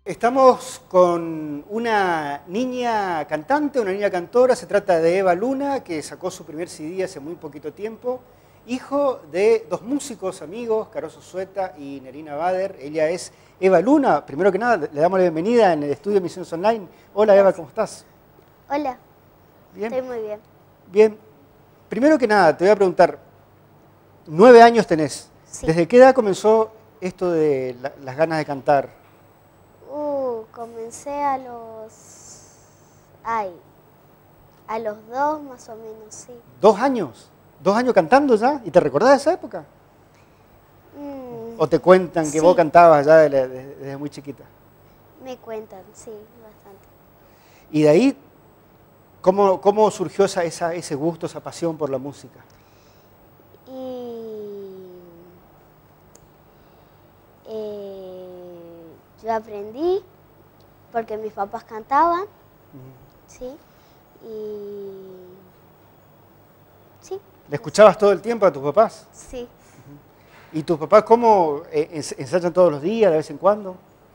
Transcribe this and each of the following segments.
Estamos con una niña cantante, una niña cantora. Se trata de Eva Luna, que sacó su primer CD hace muy poquito tiempo. Hijo de dos músicos amigos, Caroso Sueta y Nerina Bader. Ella es Eva Luna. Primero que nada, le damos la bienvenida en el estudio de Misiones Online. Hola Eva, ¿cómo estás? Hola. Bien. Estoy muy bien. Bien. Primero que nada, te voy a preguntar, 9 años tenés. Sí. ¿Desde qué edad comenzó esto de las ganas de cantar? Comencé a los 2 más o menos, sí. 2 años. 2 años cantando ya. ¿Y te recordás de esa época? ¿O te cuentan que sí. vos cantabas ya desde muy chiquita? Me cuentan, sí, bastante. Y de ahí, ¿cómo surgió ese gusto, esa pasión por la música? Yo aprendí porque mis papás cantaban, ¿sí? Sí. ¿Le escuchabas todo el tiempo a tus papás? Sí. ¿Y tus papás cómo ensayan todos los días, de vez en cuando?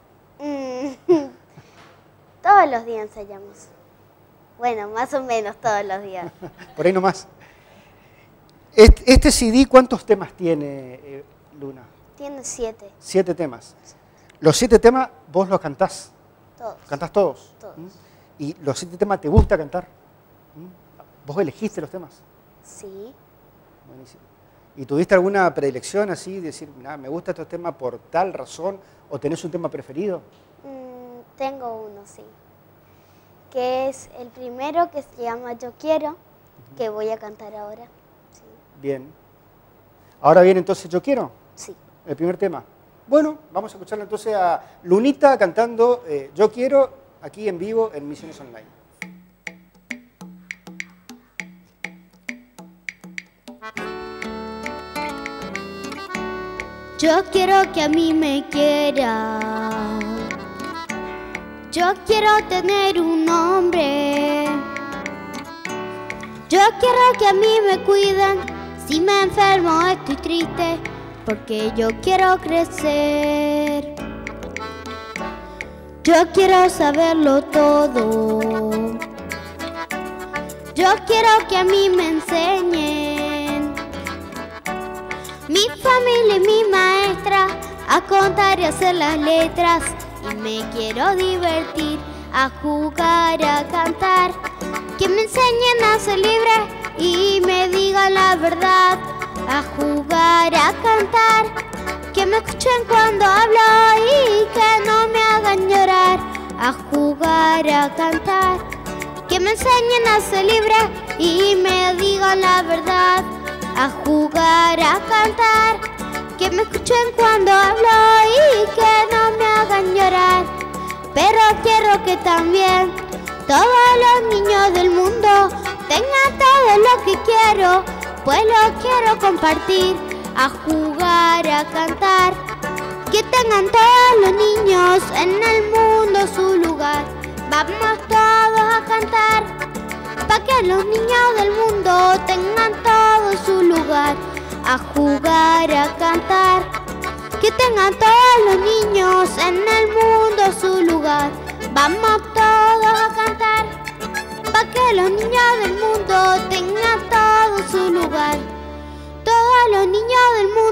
Todos los días ensayamos. Bueno, más o menos todos los días. Por ahí nomás. Este CD, ¿cuántos temas tiene, Luna? Tiene 7. 7 temas. ¿Los 7 temas vos los cantás? Todos. ¿Cantás todos? Todos. ¿Y los 7 temas te gusta cantar? ¿Vos elegiste los temas? Sí. Buenísimo. ¿Y tuviste alguna predilección así, decir, mira, me gusta estos temas por tal razón, o tenés un tema preferido? Tengo uno, sí. Que es el primero, que se llama Yo Quiero, que voy a cantar ahora. Sí. Bien. Ahora viene entonces Yo Quiero, Sí. el primer tema. Bueno, vamos a escucharla entonces a Lunita cantando Yo Quiero, aquí en vivo en Misiones Online. Yo quiero que a mí me quieran. Yo quiero tener un nombre. Yo quiero que a mí me cuiden. Si me enfermo estoy triste, porque yo quiero crecer. Yo quiero saberlo todo. Yo quiero que a mí me enseñen. Mi familia y mi maestra a contar y hacer las letras. Y me quiero divertir, a jugar, a cantar. Que me enseñen a ser libre y me digan la verdad. A jugar, a cantar. Que me escuchen cuando hablo y que no me hagan llorar. A jugar, a cantar. Que me enseñen a ser libre y me digan la verdad. A jugar, a cantar. Que me escuchen cuando hablo y que no me hagan llorar. Pero quiero que también todos los niños del mundo tengan todo lo que quiero, pues lo quiero compartir. A jugar, a cantar. Que tengan todos los niños en el mundo su lugar. Vamos todos a cantar, pa' que los niños del mundo tengan todo su lugar. A jugar, a cantar. Que tengan todos los niños en el mundo su lugar. Vamos todos a cantar, pa' que los niños del mundo tengan todo su lugar. Todos los niños del mundo